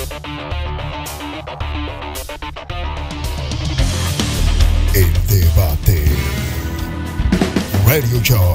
El Debate Radio Show.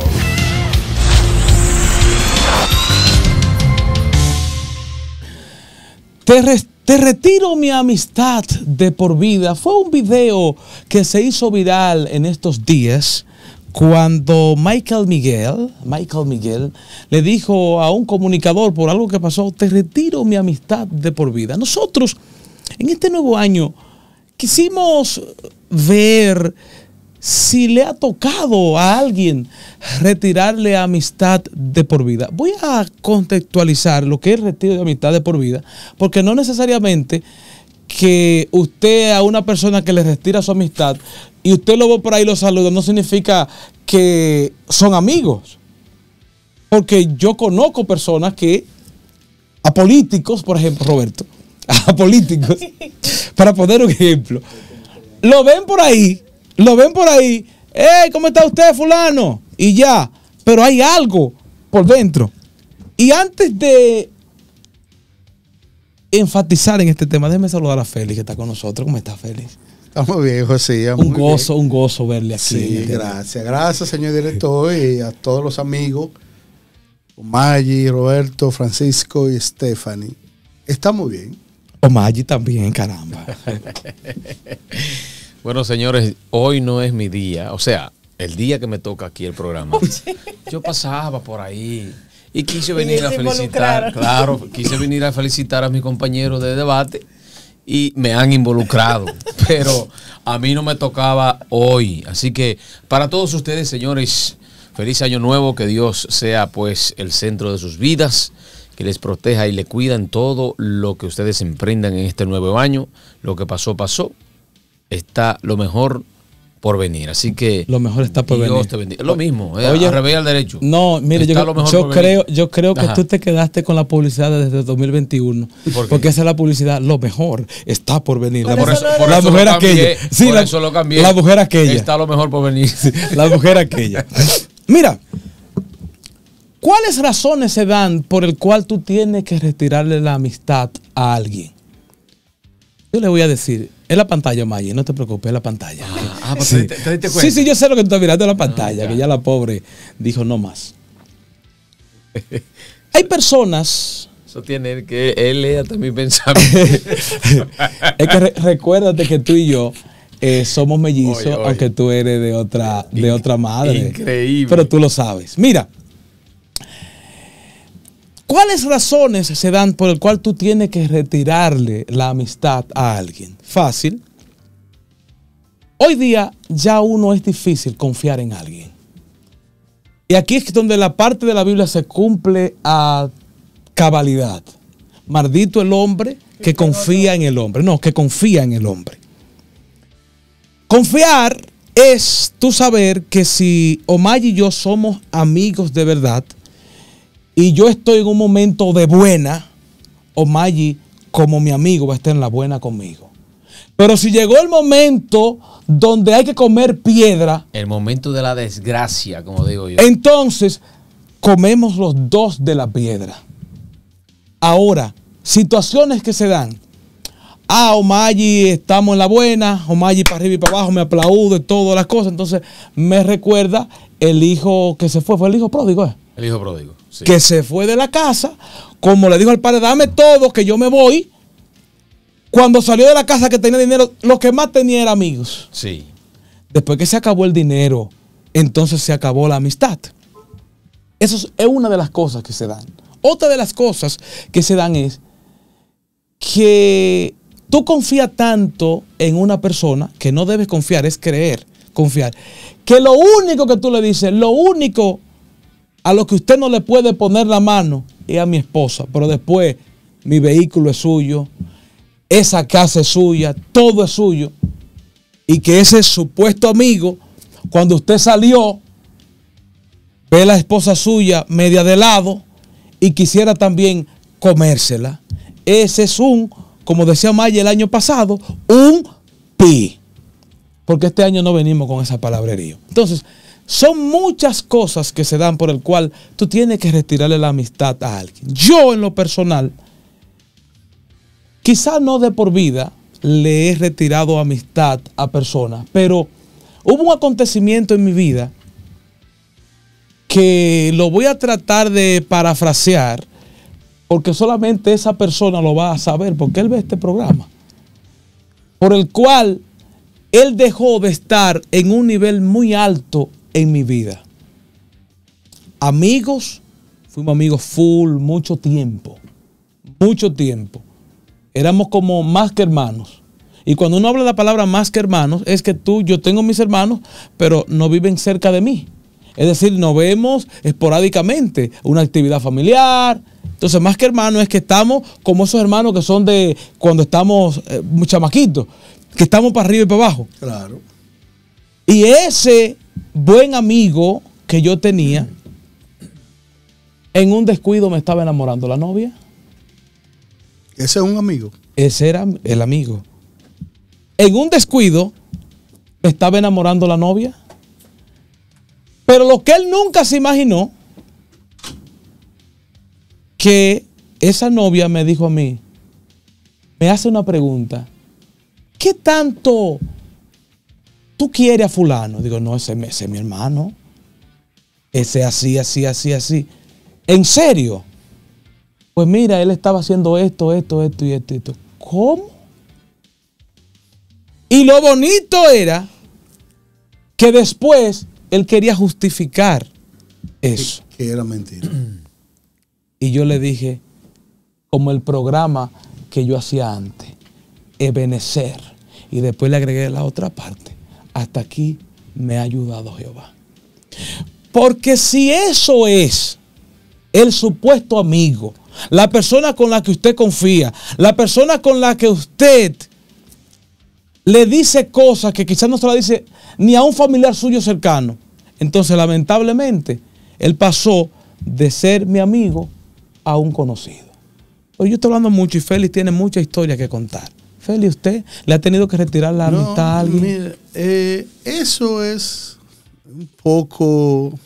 Te retiro mi amistad de por vida. Fue un video que se hizo viral en estos días cuando Michael Miguel le dijo a un comunicador por algo que pasó: te retiro mi amistad de por vida. Nosotros en este nuevo año quisimos ver si le ha tocado a alguien retirarle amistad de por vida. Voy a contextualizar lo que es retiro de amistad de por vida, porque no necesariamente que usted a una persona que le retira su amistad y usted lo ve por ahí y lo saluda, no significa que son amigos. Porque yo conozco personas que, a políticos, por ejemplo, Roberto, a políticos, para poner un ejemplo, lo ven por ahí, ¡hey! ¿Cómo está usted, fulano? Y ya, pero hay algo por dentro. Y antes de enfatizar en este tema, déjeme saludar a Félix, que está con nosotros. ¿Cómo está, Félix? Estamos bien, José. Un gozo verle aquí. Sí, gracias, señor director, y a todos los amigos, Maggi, Roberto, Francisco y Stephanie. Estamos bien. O Maggi también, caramba. Bueno, señores, hoy no es mi día, o sea, el día que me toca aquí el programa. Yo pasaba por ahí y quise venir a felicitar, quise venir a felicitar a mis compañeros de debate y me han involucrado, pero a mí no me tocaba hoy. Así que para todos ustedes, señores, feliz año nuevo, que Dios sea pues el centro de sus vidas, que les proteja y le cuida en todo lo que ustedes emprendan en este nuevo año. Lo que pasó, pasó. Está lo mejor por venir, así que lo mejor está por Dios venir. Te bendiga. Lo mismo, oye, al revés y al derecho. No, mire, yo creo que tú te quedaste con la publicidad desde 2021, porque esa es la publicidad, lo mejor está por venir. La mujer aquella. Sí, por eso lo cambié. La mujer aquella. Está lo mejor por venir. Sí, la mujer aquella. Mira, ¿cuáles razones se dan por el cual tú tienes que retirarle la amistad a alguien? Yo le voy a decir, es la pantalla, Maggi, no te preocupes, es la pantalla. Pues sí. ¿Te diste cuenta? Sí, yo sé lo que tú estás mirando en la pantalla, que ya la pobre dijo no más. Hay personas... Eso tiene que él lea también pensamiento. Es que recuérdate que tú y yo somos mellizos, oye. Aunque tú eres de otra madre. Increíble. Pero tú lo sabes. Mira, ¿cuáles razones se dan por el cual tú tienes que retirarle la amistad a alguien? Fácil. Hoy día ya uno es difícil confiar en alguien. Y aquí es donde la parte de la Biblia se cumple a cabalidad. Maldito el hombre que confía en el hombre. No, que confía en el hombre. Confiar es tú saber que si Omar y yo somos amigos de verdad, y yo estoy en un momento de buena, Maggi, como mi amigo, va a estar en la buena conmigo. Pero si llegó el momento donde hay que comer piedra, el momento de la desgracia, como digo yo, entonces comemos los dos de la piedra. Ahora, situaciones que se dan. Maggi, estamos en la buena, Maggi para arriba y para abajo, me aplaude, todas las cosas. Entonces me recuerda el hijo que se fue el hijo pródigo, ¿eh? El hijo pródigo. Sí. Que se fue de la casa, como le dijo al padre, dame todo, que yo me voy. Cuando salió de la casa que tenía dinero, lo que más tenía era amigos. Sí. Después que se acabó el dinero, entonces se acabó la amistad. Eso es una de las cosas que se dan. Otra de las cosas que se dan es que tú confías tanto en una persona que no debes confiar, es creer, confiar. Que lo único que tú le dices, lo único a lo que usted no le puede poner la mano es a mi esposa, pero después mi vehículo es suyo, esa casa es suya, todo es suyo. Y que ese supuesto amigo, cuando usted salió, ve a la esposa suya media de lado y quisiera también comérsela. Ese es como decía Maya el año pasado, un pi. Porque este año no venimos con esa palabrería. Entonces, son muchas cosas que se dan por el cual tú tienes que retirarle la amistad a alguien. Yo, en lo personal, quizás no de por vida le he retirado amistad a personas, pero hubo un acontecimiento en mi vida que lo voy a tratar de parafrasear, porque solamente esa persona lo va a saber, porque él ve este programa, por el cual él dejó de estar en un nivel muy alto en mi vida. Amigos, fuimos amigos full, mucho tiempo. Éramos como más que hermanos. Y cuando uno habla de la palabra más que hermanos, es que yo tengo mis hermanos, pero no viven cerca de mí. Es decir, nos vemos esporádicamente, una actividad familiar. Entonces, más que hermanos es que estamos como esos hermanos que son de cuando estamos chamaquitos, que estamos para arriba y para abajo. Claro. Y ese buen amigo que yo tenía, en un descuido me estaba enamorando la novia. Ese es un amigo. Ese era el amigo. En un descuido me estaba enamorando la novia. Pero lo que él nunca se imaginó, que esa novia me dijo a mí, me hace una pregunta: ¿qué tanto tú quieres a fulano? Digo, no, ese es mi hermano. Ese así. ¿En serio? Pues mira, él estaba haciendo esto y esto. ¿Cómo? Y lo bonito era que después él quería justificar eso. Que era mentira. Y yo le dije, como el programa que yo hacía antes, Ebenecer. Y después le agregué la otra parte. Hasta aquí me ha ayudado Jehová. Porque si eso es el supuesto amigo, la persona con la que usted confía, la persona con la que usted le dice cosas que quizás no se la dice ni a un familiar suyo cercano, entonces lamentablemente él pasó de ser mi amigo a un conocido. Pero yo estoy hablando mucho y Félix tiene mucha historia que contar. Félix, ¿usted le ha tenido que retirar la amistad a alguien? Mire, eso es un poco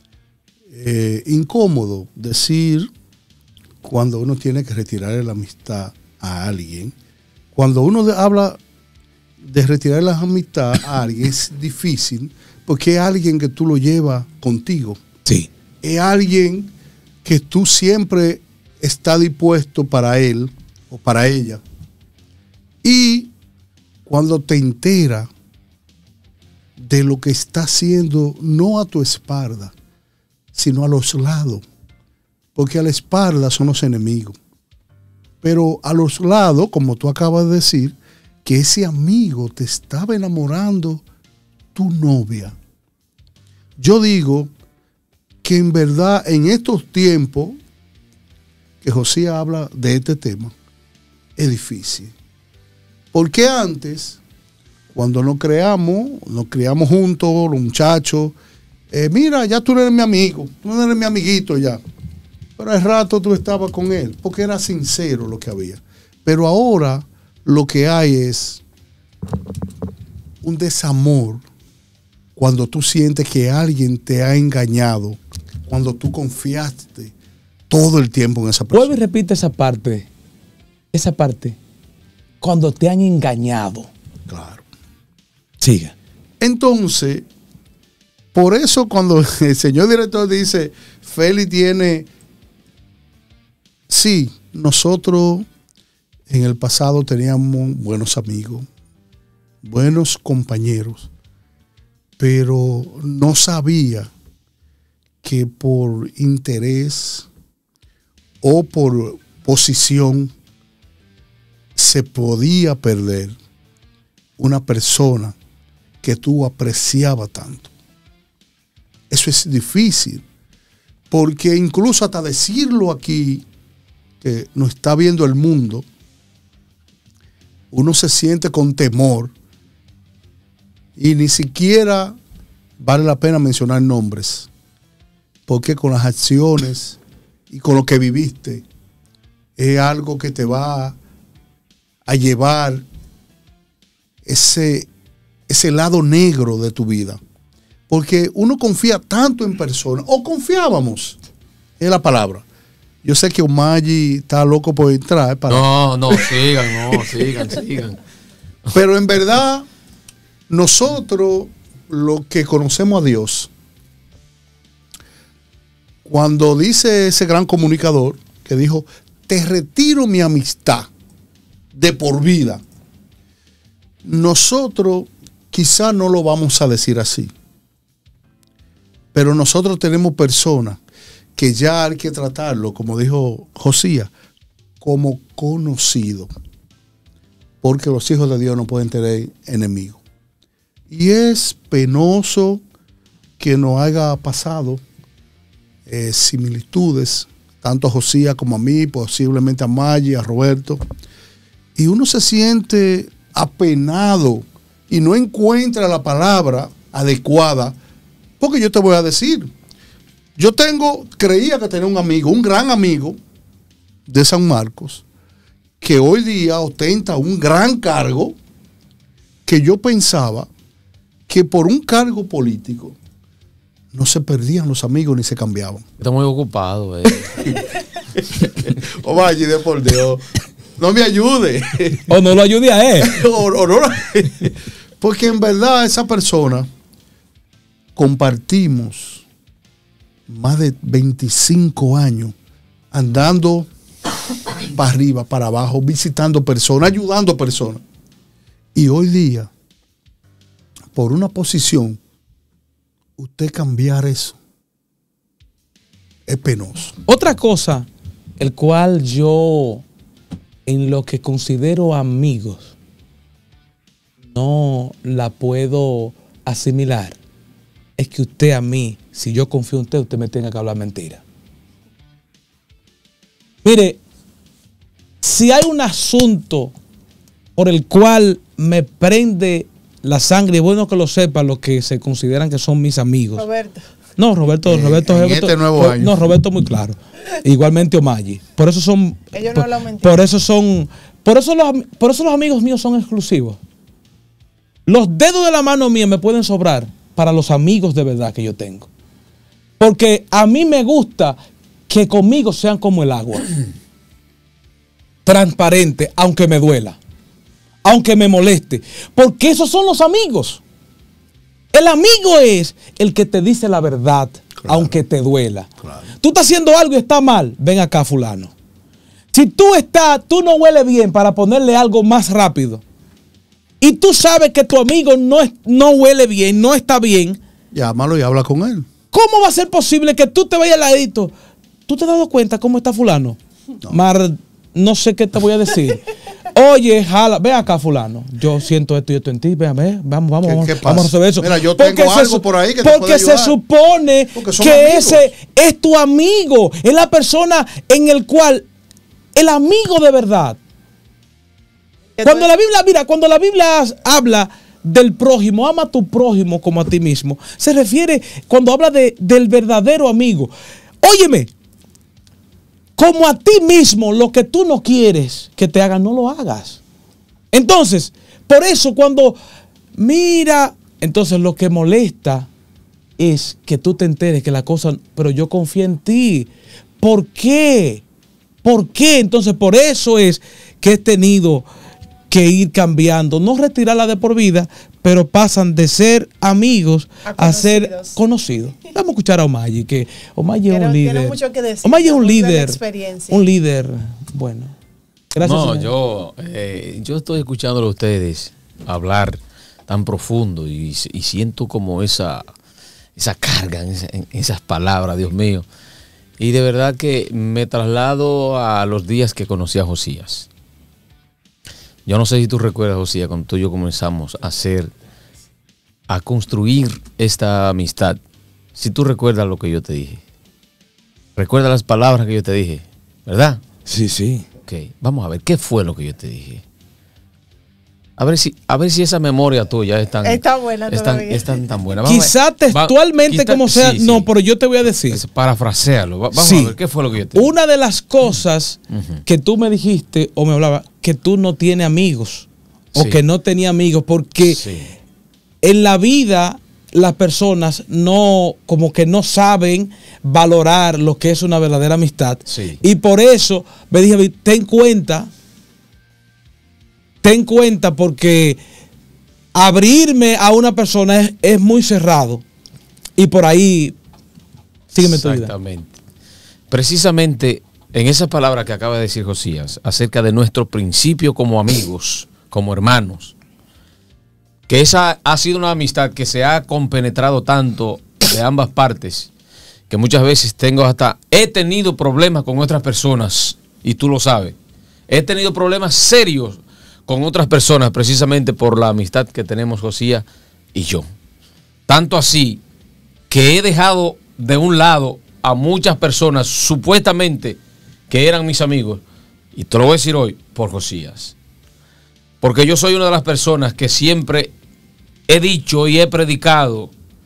incómodo decir cuando uno tiene que retirar la amistad a alguien. Cuando uno habla de retirar la amistad a alguien es difícil porque es alguien que tú lo llevas contigo. Sí. Es alguien que tú siempre estás dispuesto para él o para ella. Y cuando te enteras de lo que está haciendo, no a tu espalda, sino a los lados. Porque a la espalda son los enemigos. Pero a los lados, como tú acabas de decir, que ese amigo te estaba enamorando tu novia. Yo digo que en verdad en estos tiempos que José habla de este tema, es difícil. Porque antes, cuando nos criamos juntos, los muchachos, mira, ya tú no eres mi amigo, tú no eres mi amiguito ya. Pero al rato tú estabas con él, porque era sincero lo que había. Pero ahora lo que hay es un desamor cuando tú sientes que alguien te ha engañado, cuando tú confiaste todo el tiempo en esa persona. Vuelve y repite esa parte. Esa parte. Cuando te han engañado. Claro. Siga. Entonces, por eso cuando el señor director dice, Félix tiene... Sí, nosotros en el pasado teníamos buenos amigos, buenos compañeros, pero no sabía que por interés o por posición se podía perder una persona que tú apreciabas tanto. Eso es difícil, porque incluso hasta decirlo aquí, que nos está viendo el mundo, uno se siente con temor y ni siquiera vale la pena mencionar nombres, porque con las acciones y con lo que viviste es algo que te va a llevar ese lado negro de tu vida, porque uno confía tanto en personas, o confiábamos, es la palabra, Yo sé que Omayi está loco por entrar. Sigan. Pero en verdad, nosotros, los que conocemos a Dios, cuando dice ese gran comunicador que dijo, te retiro mi amistad de por vida, nosotros quizás no lo vamos a decir así, pero nosotros tenemos personas que ya hay que tratarlo, como dijo Josías, como conocido, porque los hijos de Dios no pueden tener enemigos. Y es penoso que nos haya pasado similitudes, tanto a Josías como a mí, posiblemente a Maggi, a Roberto, y uno se siente apenado y no encuentra la palabra adecuada, porque yo te voy a decir, creía que tenía un amigo, un gran amigo de San Marcos, que hoy día ostenta un gran cargo, que yo pensaba que por un cargo político no se perdían los amigos ni se cambiaban. Está muy ocupado. Oye, de por Dios, no me ayude. O no lo ayude a él. Porque en verdad esa persona compartimos más de 25 años andando para arriba, para abajo, visitando personas, ayudando personas. Y hoy día, por una posición, usted cambiar eso es penoso. Otra cosa, el cual yo, en lo que considero amigos, no la puedo asimilar, es que usted a mí, si yo confío en usted me tenga que hablar mentira. Mire, si hay un asunto por el cual me prende la sangre, es bueno que lo sepan los que se consideran que son mis amigos. Roberto. No, Roberto este nuevo año. No, Roberto muy claro. Igualmente Omayi. Por eso son. Ellos no hablan mentira. Por eso los amigos míos son exclusivos. Los dedos de la mano mía me pueden sobrar para los amigos de verdad que yo tengo. Porque a mí me gusta que conmigo sean como el agua. Transparente, aunque me duela. Aunque me moleste. Porque esos son los amigos. El amigo es el que te dice la verdad, claro, aunque te duela. Claro. Tú estás haciendo algo y está mal, ven acá fulano. Si tú no hueles bien para ponerle algo más rápido, y tú sabes que tu amigo no huele bien, no está bien, llámalo y habla con él. ¿Cómo va a ser posible que tú te vayas al ladito? ¿Tú te has dado cuenta cómo está fulano? No. No sé qué te voy a decir. Oye, jala, ve acá fulano, yo siento esto y esto en ti, vamos a resolver eso. Mira, yo tengo algo por ahí que te puede ayudar. Porque se supone que ese es tu amigo, es la persona en el cual, el amigo de verdad. Cuando la Biblia habla del prójimo, ama a tu prójimo como a ti mismo, se refiere cuando habla del verdadero amigo. Óyeme, como a ti mismo, lo que tú no quieres que te hagan, no lo hagas. Entonces, por eso entonces lo que molesta es que tú te enteres que la cosa, pero yo confío en ti. ¿Por qué? ¿Por qué? Entonces, por eso es que he tenido que ir cambiando, no retirarla de por vida, pero pasan de ser amigos a ser conocidos. Vamos a escuchar a Omayi, que Omayi es un líder. Tiene mucho que decir. Omayi es un líder, bueno. Gracias. No, yo estoy escuchándolo a ustedes hablar tan profundo y siento como esa carga en esas palabras, Dios mío. Y de verdad que me traslado a los días que conocí a Josías. Yo no sé si tú recuerdas, Josías, cuando tú y yo comenzamos a construir esta amistad. Si tú recuerdas lo que yo te dije. Recuerda las palabras que yo te dije, ¿verdad? Sí, sí. Ok, vamos a ver, ¿qué fue lo que yo te dije? A ver si esa memoria tuya es tan buena. Es tan buena. Quizá textualmente como sea, sí, no, pero yo te voy a decir. Parafrasealo. Vamos a ver, ¿qué fue lo que yo te dije? Una de las cosas que tú me dijiste o me hablabas, que tú no tienes amigos o que no tenías amigos, porque en la vida las personas no, como que no saben valorar lo que es una verdadera amistad. Sí. Y por eso me dije, ten cuenta porque abrirme a una persona es muy cerrado. Y por ahí, sígueme tu vida. Exactamente. Precisamente en esa palabra que acaba de decir Josías, acerca de nuestro principio como amigos, como hermanos, que esa ha sido una amistad que se ha compenetrado tanto de ambas partes, que muchas veces he tenido problemas con otras personas, y tú lo sabes. He tenido problemas serios con otras personas precisamente por la amistad que tenemos Josías y yo. Tanto así que he dejado de un lado a muchas personas supuestamente que eran mis amigos, y te lo voy a decir hoy por Josías. Porque yo soy una de las personas que siempre he dicho y he predicado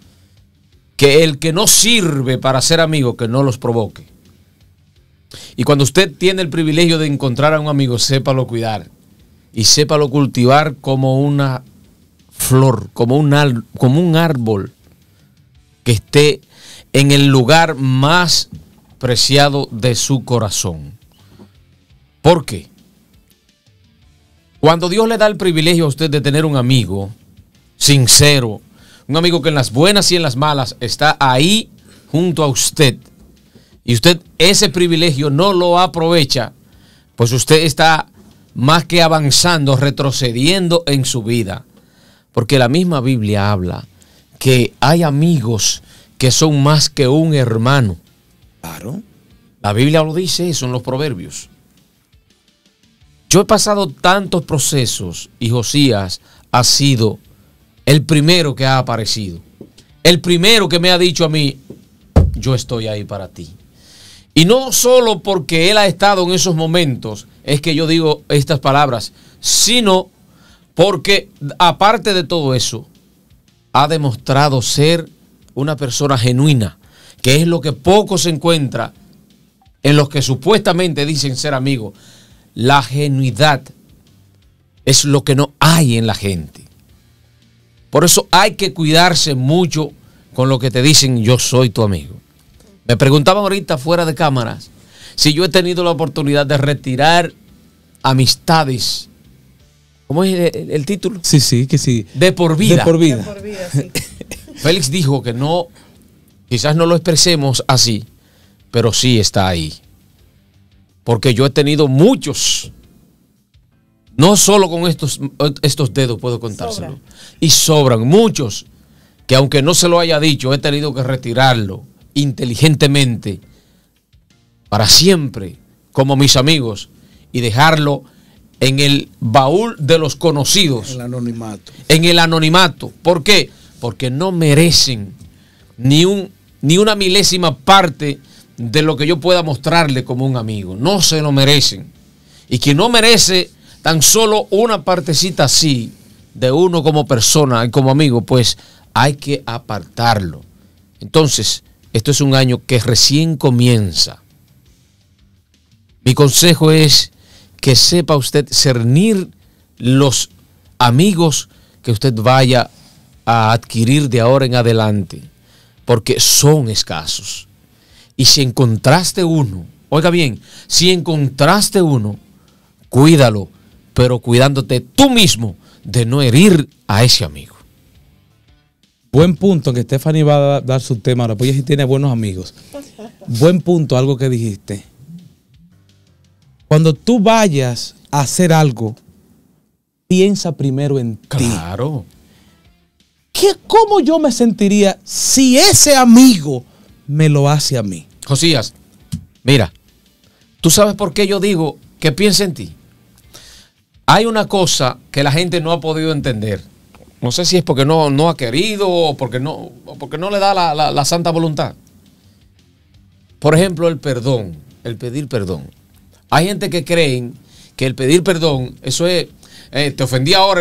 que el que no sirve para ser amigo, que no los provoque. Y cuando usted tiene el privilegio de encontrar a un amigo, sépalo cuidar y sépalo cultivar como una flor, como un árbol que esté en el lugar más preciado de su corazón. ¿Por qué? Cuando Dios le da el privilegio a usted de tener un amigo sincero, un amigo que en las buenas y en las malas está ahí junto a usted, y usted ese privilegio no lo aprovecha, pues usted está más que avanzando, retrocediendo en su vida. Porque la misma Biblia habla que hay amigos que son más que un hermano. Claro. La Biblia lo dice eso en los Proverbios. Yo he pasado tantos procesos y Josías ha sido el primero que ha aparecido. El primero que me ha dicho a mí, yo estoy ahí para ti. Y no solo porque él ha estado en esos momentos, es que yo digo estas palabras, sino porque aparte de todo eso, ha demostrado ser una persona genuina, que es lo que poco se encuentra en los que supuestamente dicen ser amigos. La genuidad es lo que no hay en la gente. Por eso hay que cuidarse mucho con lo que te dicen, yo soy tu amigo. Me preguntaban ahorita fuera de cámaras si yo he tenido la oportunidad de retirar amistades. ¿Cómo es el título? Sí, que sí. De por vida. De por vida. De por vida, sí. Félix dijo que no, quizás no lo expresemos así, pero sí está ahí. Porque yo he tenido muchos, no solo con estos dedos puedo contárselo. Sobran. Y sobran muchos que aunque no se lo haya dicho, he tenido que retirarlo inteligentemente para siempre, como mis amigos, y dejarlo en el baúl de los conocidos. El anonimato. En el anonimato. ¿Por qué? Porque no merecen ni una milésima parte de lo que yo pueda mostrarle como un amigo. No se lo merecen. Y quien no merece tan solo una partecita así de uno como persona y como amigo, pues hay que apartarlo. Entonces, esto es un año que recién comienza. Mi consejo es que sepa usted cernir los amigos que usted vaya a adquirir de ahora en adelante, porque son escasos. Y si encontraste uno, oiga bien, si encontraste uno, cuídalo, pero cuidándote tú mismo de no herir a ese amigo. Buen punto, que Stephanie va a dar su tema ahora, pues ella sí tiene buenos amigos. Buen punto, algo que dijiste. Cuando tú vayas a hacer algo, piensa primero en ti. Claro. ¿Cómo yo me sentiría si ese amigo me lo hace a mí? Josías, mira, ¿tú sabes por qué yo digo que piensa en ti? Hay una cosa que la gente no ha podido entender. No sé si es porque no ha querido o porque no le da la santa voluntad. Por ejemplo, el perdón, el pedir perdón. Hay gente que creen que el pedir perdón, eso es, te ofendí ahora,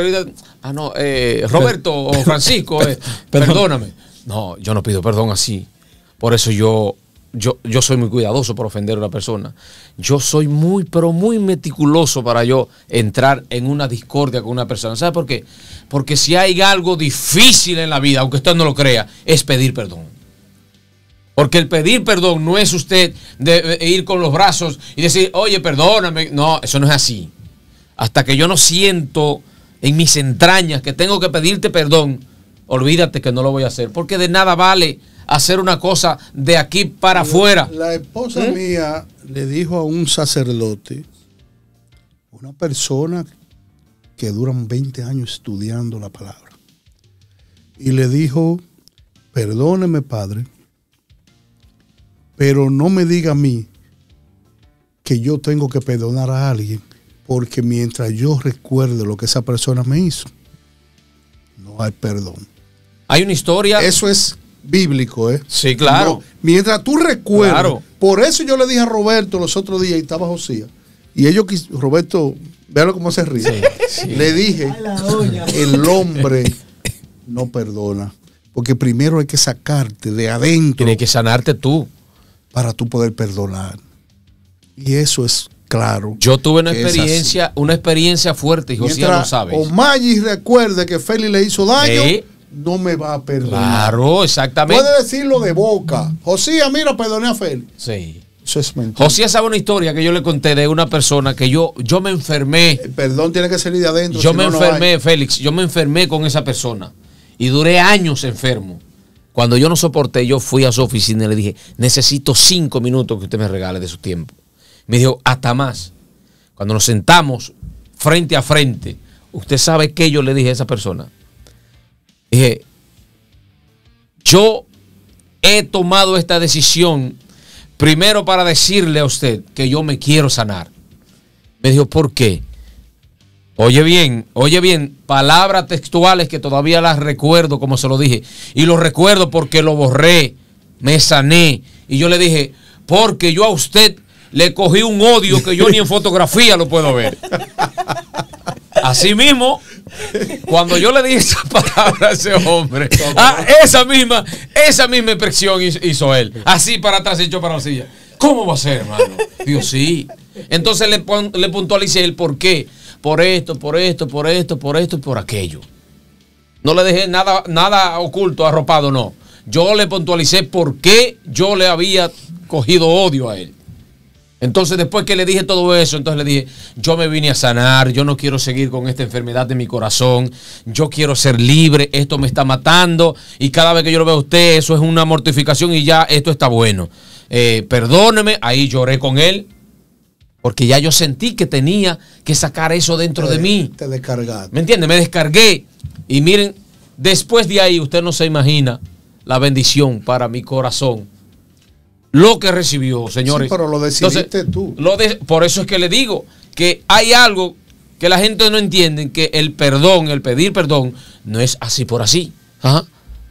Roberto o Francisco, perdóname. No, yo no pido perdón así. Por eso yo yo soy muy cuidadoso por ofender a una persona. Yo soy muy, pero muy meticuloso para yo entrar en una discordia con una persona. ¿Sabe por qué? Porque si hay algo difícil en la vida, aunque usted no lo crea, es pedir perdón. Porque el pedir perdón no es usted de ir con los brazos y decir, oye, perdóname. No, eso no es así. Hasta que yo no siento en mis entrañas que tengo que pedirte perdón, olvídate que no lo voy a hacer. Porque de nada vale hacer una cosa de aquí para afuera. La esposa mía le dijo a un sacerdote, una persona que duran 20 años estudiando la palabra, y le dijo, perdóneme, padre, pero no me diga a mí que yo tengo que perdonar a alguien, porque mientras yo recuerde lo que esa persona me hizo, no hay perdón. Hay una historia. Eso es bíblico, ¿eh? Sí, claro. No, mientras tú recuerdas. Claro. Por eso yo le dije a Roberto los otros días, y estaba Josía, y ellos, Roberto, véalo cómo se ríe. Sí. Le dije, el hombre no perdona, porque primero hay que sacarte de adentro. Tienes que sanarte tú. Para tú poder perdonar. Y eso es claro. Yo tuve una experiencia fuerte, y Josía lo sabe. O Maggi recuerde que Félix le hizo daño, no me va a perdonar. Claro, exactamente. Puede decirlo de boca. Josía, mira, perdoné a Félix. Sí. Eso es mentira. Josía sabe una historia que yo le conté de una persona que yo me enfermé. El perdón tiene que salir de adentro. Yo me enfermé, Félix, yo me enfermé con esa persona. Y duré años enfermo. Cuando yo no soporté, yo fui a su oficina y le dije, necesito 5 minutos que usted me regale de su tiempo. Me dijo, hasta más. Cuando nos sentamos frente a frente, ¿usted sabe qué yo le dije a esa persona? Dije, yo he tomado esta decisión primero para decirle a usted que yo me quiero sanar. Me dijo, ¿por qué? Oye bien, palabras textuales que todavía las recuerdo como se lo dije. Y lo recuerdo porque lo borré, me sané. Y yo le dije, porque yo a usted le cogí un odio que yo ni en fotografía lo puedo ver. Así mismo, cuando yo le dije esa palabra a ese hombre, esa misma expresión hizo él. Así para atrás, echó para la silla. ¿Cómo va a ser, hermano? Dios, sí. Entonces le puntualicé el por qué. Por esto y por aquello. No le dejé nada oculto, arropado, no. Yo le puntualicé por qué yo le había cogido odio a él. Entonces, después que le dije todo eso, entonces le dije, yo me vine a sanar, yo no quiero seguir con esta enfermedad de mi corazón, yo quiero ser libre, esto me está matando, y cada vez que yo lo veo a usted, eso es una mortificación y ya esto está bueno. Perdóneme, ahí lloré con él. Porque ya yo sentí que tenía que sacar eso dentro de mí. Te descargaste. ¿Me entiende? Me descargué. Y miren, después de ahí, usted no se imagina la bendición para mi corazón. Lo que recibió, señores. Sí, pero lo decidiste tú. Por eso es que le digo que hay algo que la gente no entiende, que el perdón, el pedir perdón, no es así por así. Ajá.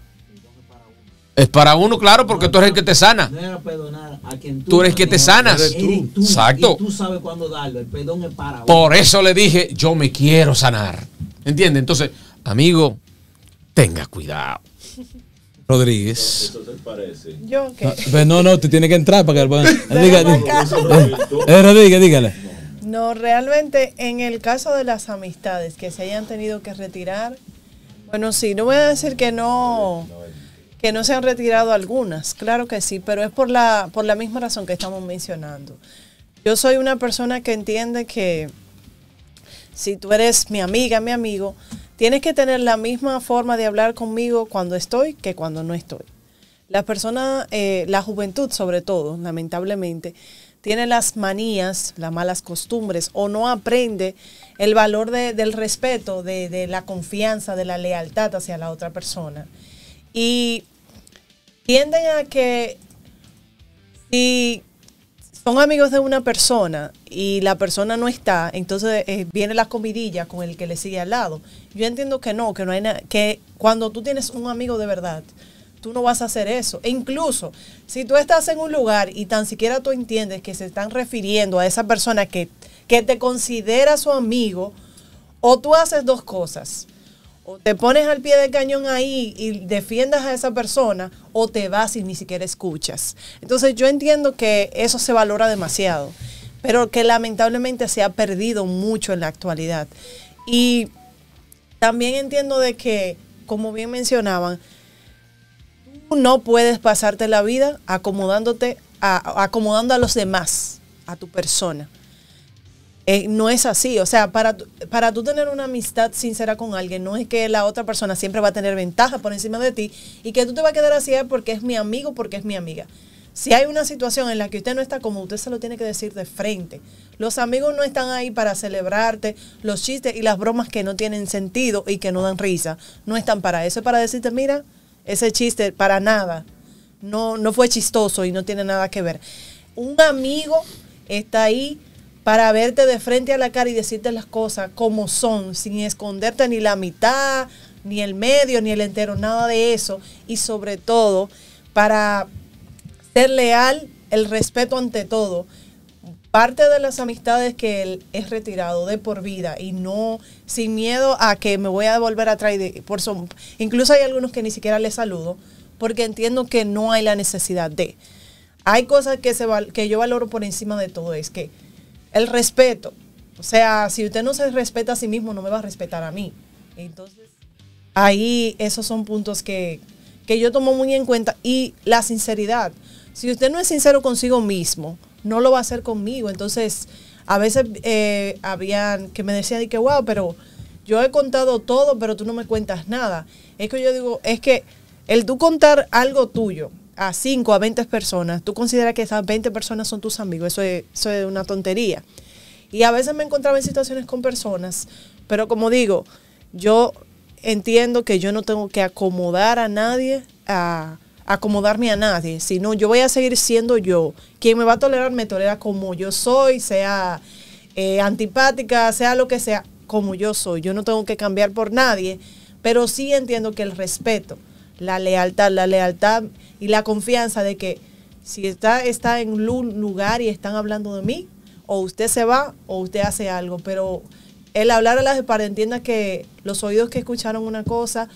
Es para uno, claro, porque tú eres el que te sana. No era perdonar a quien tú eres el que te sanas. Eres tú. Exacto. Y tú sabes cuándo darlo. El perdón es para uno. Por eso le dije, yo me quiero sanar. ¿Entiendes? Entonces, amigo, tenga cuidado. Rodríguez. Eso te parece. ¿Yo qué? No, te tiene que entrar para que Rodríguez, dígale. No, realmente en el caso de las amistades que se hayan tenido que retirar, bueno, sí, no voy a decir que no se han retirado algunas, claro que sí, pero es por la misma razón que estamos mencionando. Yo soy una persona que entiende que si tú eres mi amiga, mi amigo, tienes que tener la misma forma de hablar conmigo cuando estoy que cuando no estoy. Las personas, la juventud sobre todo, lamentablemente, tiene las manías, las malas costumbres o no aprende el valor del respeto, de la confianza, de la lealtad hacia la otra persona. Y tienden a que si son amigos de una persona y la persona no está, entonces viene la comidilla con el que le sigue al lado. Yo entiendo que no hay nada, que cuando tú tienes un amigo de verdad, tú no vas a hacer eso. E incluso, si tú estás en un lugar y tan siquiera tú entiendes que se están refiriendo a esa persona que te considera su amigo, o tú haces dos cosas. O te pones al pie del cañón ahí y defiendas a esa persona, o te vas y ni siquiera escuchas. Entonces yo entiendo que eso se valora demasiado, pero que lamentablemente se ha perdido mucho en la actualidad. Y también entiendo de que, como bien mencionaban, tú no puedes pasarte la vida acomodando a los demás, a tu persona. No es así, o sea, para tú tener una amistad sincera con alguien, no es que la otra persona siempre va a tener ventaja por encima de ti y que tú te vas a quedar así porque es mi amigo, porque es mi amiga. Si hay una situación en la que usted no está cómodo, usted se lo tiene que decir de frente. Los amigos no están ahí para celebrarte, los chistes y las bromas que no tienen sentido y que no dan risa, no están para eso, es para decirte, mira, ese chiste para nada, no fue chistoso y no tiene nada que ver. Un amigo está ahí para verte de frente a la cara y decirte las cosas como son, sin esconderte ni la mitad, ni el medio, ni el entero, nada de eso. Y sobre todo, para ser leal, el respeto ante todo. Parte de las amistades que él es retirado de por vida y no sin miedo a que me voy a volver atrás. Incluso hay algunos que ni siquiera les saludo porque entiendo que no hay la necesidad de. Hay cosas que yo valoro por encima de todo, es que el respeto, o sea, si usted no se respeta a sí mismo, no me va a respetar a mí. Entonces, ahí esos son puntos que yo tomo muy en cuenta. Y la sinceridad. Si usted no es sincero consigo mismo, no lo va a hacer conmigo. Entonces, a veces habían que me decían, y que wow, pero yo he contado todo, pero tú no me cuentas nada. Es que yo digo, es que el tú contar algo tuyo a 5, a 20 personas, tú consideras que esas 20 personas son tus amigos, eso es una tontería. Y a veces me encontraba en situaciones con personas, pero como digo, yo entiendo que yo no tengo que acomodar a nadie, acomodarme a nadie, sino yo voy a seguir siendo yo. Quien me va a tolerar, me tolera como yo soy, sea antipática, sea lo que sea, como yo soy. Yo no tengo que cambiar por nadie, pero sí entiendo que el respeto, la lealtad y la confianza de que si está en un lugar y están hablando de mí, o usted se va o usted hace algo, pero el hablar a las espaldas, entienda que los oídos que escucharon una cosa,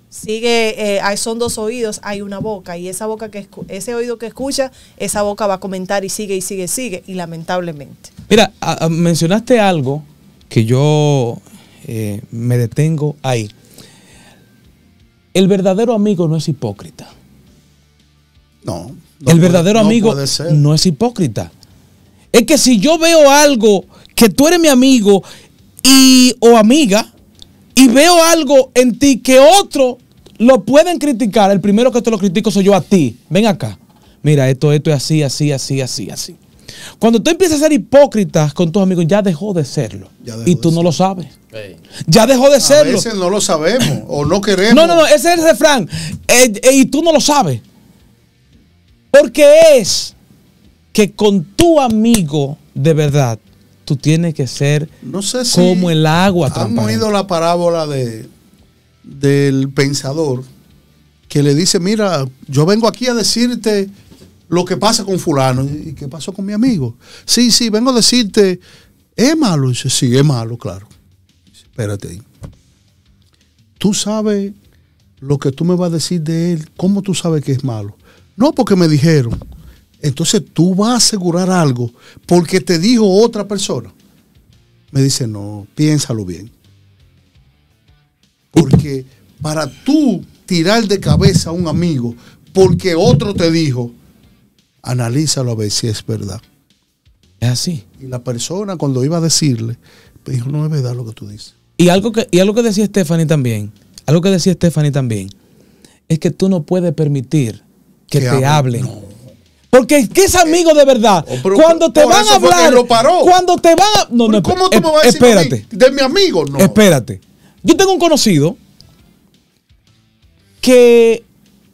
son 2 oídos, hay una boca, y esa boca ese oído que escucha, esa boca va a comentar y sigue, y lamentablemente. Mira, mencionaste algo que yo me detengo ahí. El verdadero amigo no es hipócrita. No. El verdadero amigo no es hipócrita. Es que si yo veo algo que tú eres mi amigo o amiga, y veo algo en ti que otros lo pueden criticar, el primero que te lo critico soy yo a ti. Ven acá. Mira, esto es así. Cuando tú empiezas a ser hipócrita con tus amigos, ya dejó de serlo. Y tú no lo sabes. Ya dejó de serlo. A veces no lo sabemos o no queremos. No, ese es el refrán. Y tú no lo sabes. Porque es que con tu amigo de verdad, tú tienes que ser como el agua transparente. ¿Han oído la parábola del pensador que le dice, mira, yo vengo aquí a decirte lo que pasa con fulano? ¿Y qué pasó con mi amigo? Sí, vengo a decirte, ¿es malo? Dice, sí, es malo, claro. Dice, espérate ahí. ¿Tú sabes lo que tú me vas a decir de él? ¿Cómo tú sabes que es malo? No, porque me dijeron. Entonces tú vas a asegurar algo porque te dijo otra persona. Me dice, no, piénsalo bien. Porque para tú tirar de cabeza a un amigo porque otro te dijo, analízalo a ver si es verdad. Es así. Y la persona cuando iba a decirle, me dijo, no es verdad lo que tú dices. Y algo que decía Stephanie también, es que tú no puedes permitir que te hablen. No. Porque ¿qué es amigo de verdad? Cuando te van a hablar, cuando te van a... No, ¿cómo tú me vas a decir espérate, de mi amigo? No. Espérate. Yo tengo un conocido que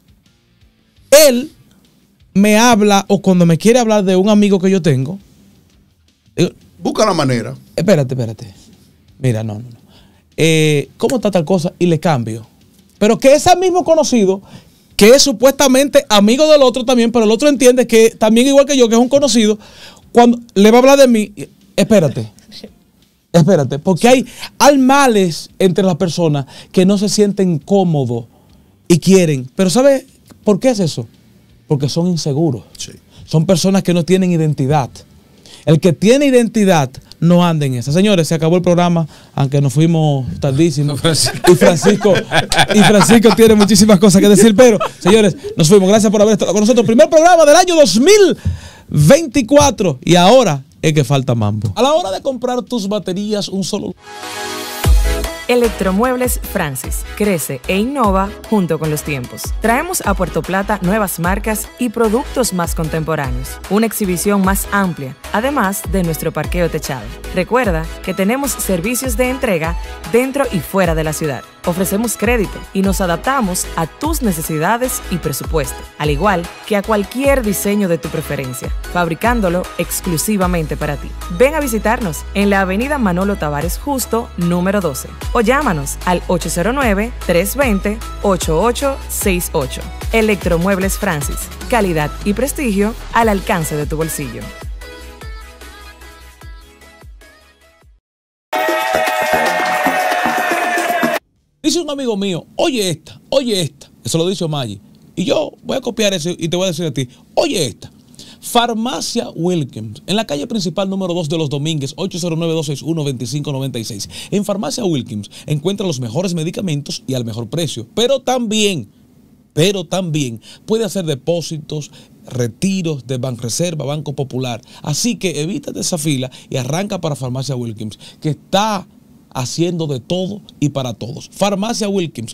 él me habla, o cuando me quiere hablar de un amigo que yo tengo, busca la manera. Espérate. Mira, no. ¿Cómo está tal cosa? Y le cambio. Pero que ese mismo conocido, que es supuestamente amigo del otro también, pero el otro entiende que también igual que yo, que es un conocido, cuando le va a hablar de mí, espérate. Espérate, porque hay males entre las personas que no se sienten cómodos y quieren. Pero ¿sabes por qué es eso? Porque son inseguros. Sí. Son personas que no tienen identidad. El que tiene identidad no anda en esa. Señores, se acabó el programa, aunque nos fuimos tardísimo. Y Francisco tiene muchísimas cosas que decir, pero, señores, nos fuimos. Gracias por haber estado con nosotros. Primer programa del año 2024. Y ahora es que falta mambo. A la hora de comprar tus baterías, un solo... Electromuebles Francis crece e innova junto con los tiempos. Traemos a Puerto Plata nuevas marcas y productos más contemporáneos, una exhibición más amplia, además de nuestro parqueo techado. Recuerda que tenemos servicios de entrega dentro y fuera de la ciudad. Ofrecemos crédito y nos adaptamos a tus necesidades y presupuesto, al igual que a cualquier diseño de tu preferencia, fabricándolo exclusivamente para ti. Ven a visitarnos en la avenida Manolo Tavares Justo, número 12, o llámanos al 809-320-8868. Electromuebles Francis, calidad y prestigio al alcance de tu bolsillo. Dice un amigo mío, oye esta, eso lo dice Omayi, y yo voy a copiar eso y te voy a decir a ti, oye esta, Farmacia Wilkins, en la calle principal número 2 de Los Domínguez, 809-261-2596. En Farmacia Wilkins encuentra los mejores medicamentos y al mejor precio, pero también puede hacer depósitos, retiros de Banreserva, Banco Popular. Así que evítate esa fila y arranca para Farmacia Wilkins, que está haciendo de todo y para todos. Farmacia Wilkins,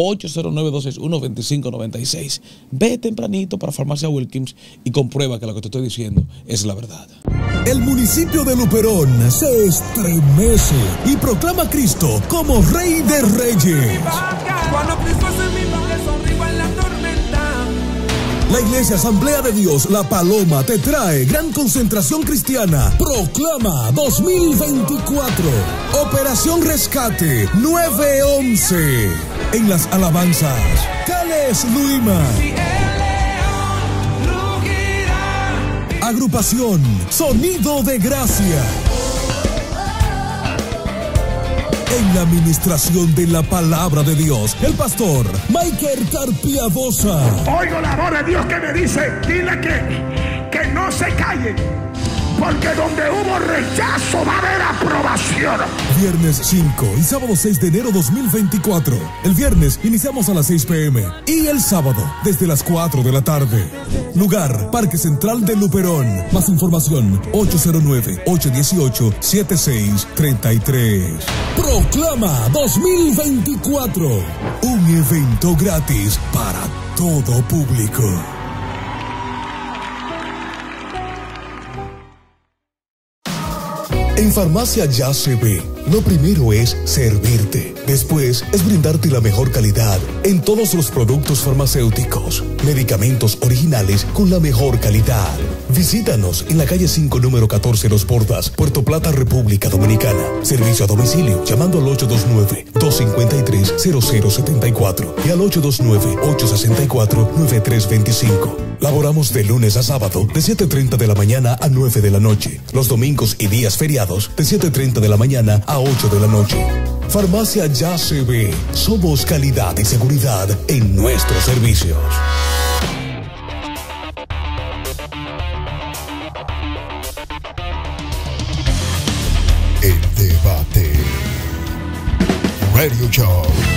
809-261-2596. Ve tempranito para Farmacia Wilkins y comprueba que lo que te estoy diciendo es la verdad. El municipio de Luperón se estremece y proclama a Cristo como Rey de Reyes. Cuando Cristo es mi padre, sonrío en la tormenta. La Iglesia Asamblea de Dios La Paloma te trae gran concentración cristiana. Proclama 2024. Operación Rescate 911. En las alabanzas, Cales Luima. Agrupación Sonido de Gracia. En la administración de la palabra de Dios, el pastor Michael Carpiadosa. Oigo la voz de Dios que me dice, dile que no se calle, porque donde hubo rechazo va a haber aprobación. Viernes 5 y sábado 6 de enero 2024. El viernes iniciamos a las 6 p.m. y el sábado desde las 4 de la tarde. Lugar, Parque Central de Luperón. Más información, 809-818-7633. Proclama 2024. Un evento gratis para todo público. En Farmacia Ya se ve. Lo primero es servirte. Después es brindarte la mejor calidad en todos los productos farmacéuticos. Medicamentos originales con la mejor calidad. Visítanos en la calle 5, número 14, Los Portas, Puerto Plata, República Dominicana. Servicio a domicilio llamando al 829-253-0074 y al 829-864-9325. Laboramos de lunes a sábado de 7:30 de la mañana a 9 de la noche. Los domingos y días feriados de 7:30 de la mañana a 8 de la noche. Farmacia Ya se ve. Somos calidad y seguridad en nuestros servicios. El debate. Radio Show.